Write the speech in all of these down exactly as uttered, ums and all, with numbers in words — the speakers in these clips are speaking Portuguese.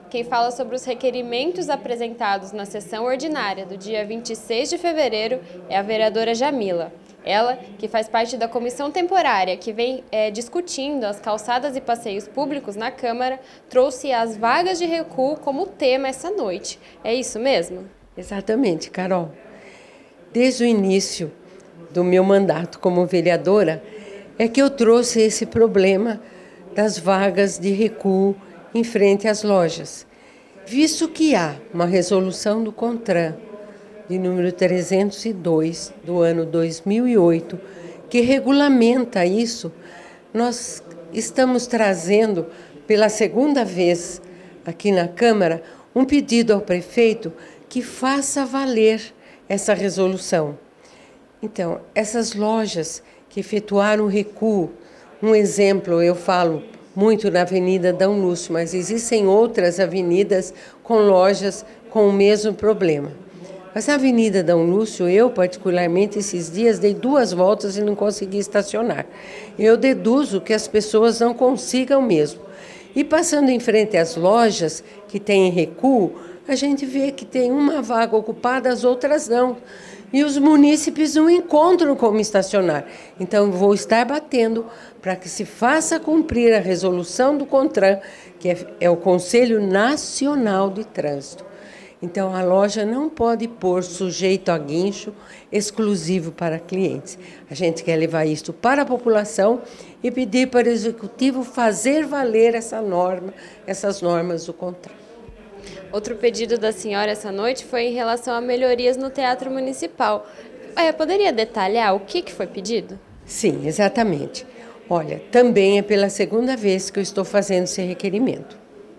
Quem fala sobre os requerimentos apresentados na sessão ordinária do dia vinte e seis de fevereiro é a vereadora Jamila. Ela, que faz parte da comissão temporária que vem é, discutindo as calçadas e passeios públicos na Câmara, trouxe as vagas de recuo como tema essa noite. É isso mesmo? Exatamente, Carol. Desde o início do meu mandato como vereadora, é que eu trouxe esse problema das vagas de recuo em frente às lojas, visto que há uma resolução do CONTRAN, de número trezentos e dois, do ano dois mil e oito, que regulamenta isso. Nós estamos trazendo, pela segunda vez aqui na Câmara, um pedido ao prefeito que faça valer essa resolução. Então, essas lojas que efetuaram recuo, um exemplo, eu falo muito na Avenida Dom Lúcio, mas existem outras avenidas com lojas com o mesmo problema. Mas na Avenida Dom Lúcio, eu particularmente, esses dias, dei duas voltas e não consegui estacionar. Eu deduzo que as pessoas não consigam mesmo. E passando em frente às lojas que têm recuo, a gente vê que tem uma vaga ocupada, as outras não. E os munícipes não encontram como estacionar. Então, vou estar batendo para que se faça cumprir a resolução do CONTRAN, que é, é o Conselho Nacional de Trânsito. Então, a loja não pode pôr sujeito a guincho exclusivo para clientes. A gente quer levar isso para a população e pedir para o Executivo fazer valer essa norma, essas normas do CONTRAN. Outro pedido da senhora essa noite foi em relação a melhorias no Teatro Municipal. É, poderia detalhar o que, que foi pedido? Sim, exatamente. Olha, também é pela segunda vez que eu estou fazendo esse requerimento.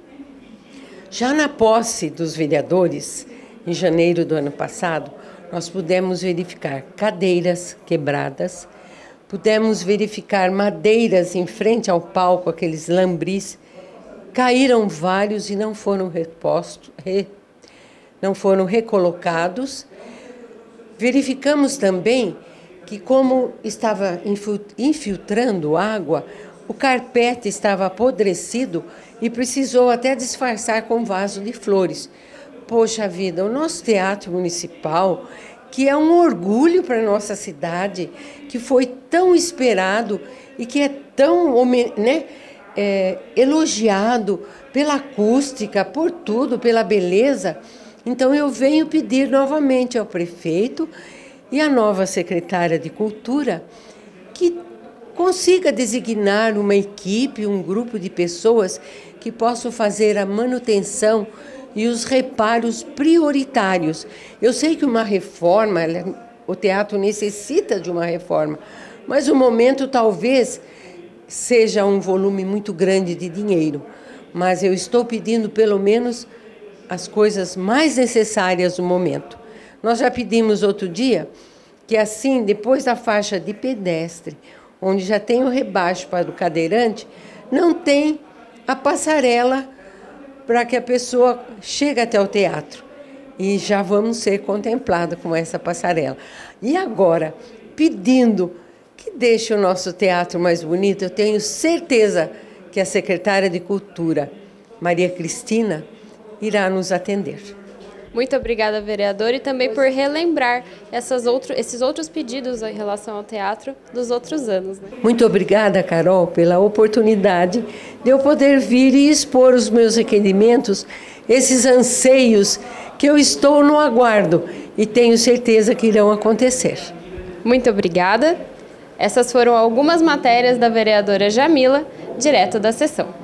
Já na posse dos vereadores, em janeiro do ano passado, nós pudemos verificar cadeiras quebradas, pudemos verificar madeiras em frente ao palco, aqueles lambris, caíram vários e não foram repostos, re, não foram recolocados. Verificamos também que, como estava infiltrando água, o carpete estava apodrecido e precisou até disfarçar com vaso de flores. Poxa vida, o nosso Teatro Municipal, que é um orgulho para a nossa cidade, que foi tão esperado e que é tão, né, é, elogiado pela acústica, por tudo, pela beleza. Então eu venho pedir novamente ao prefeito e à nova secretária de Cultura que consiga designar uma equipe, um grupo de pessoas que possam fazer a manutenção e os reparos prioritários. Eu sei que uma reforma, o teatro necessita de uma reforma, mas o momento talvez seja um volume muito grande de dinheiro. Mas eu estou pedindo pelo menos as coisas mais necessárias no momento. Nós já pedimos outro dia que assim, depois da faixa de pedestre, onde já tem o rebaixo para o cadeirante, não tem a passarela para que a pessoa chegue até o teatro. E já vamos ser contemplados com essa passarela. E agora, pedindo que deixe o nosso teatro mais bonito, eu tenho certeza que a secretária de Cultura, Maria Cristina, irá nos atender. Muito obrigada, vereador, e também por relembrar essas outro, esses outros pedidos em relação ao teatro dos outros anos. Né? Muito obrigada, Carol, pela oportunidade de eu poder vir e expor os meus requerimentos, esses anseios que eu estou no aguardo e tenho certeza que irão acontecer. Muito obrigada. Essas foram algumas matérias da vereadora Jamila, direto da sessão.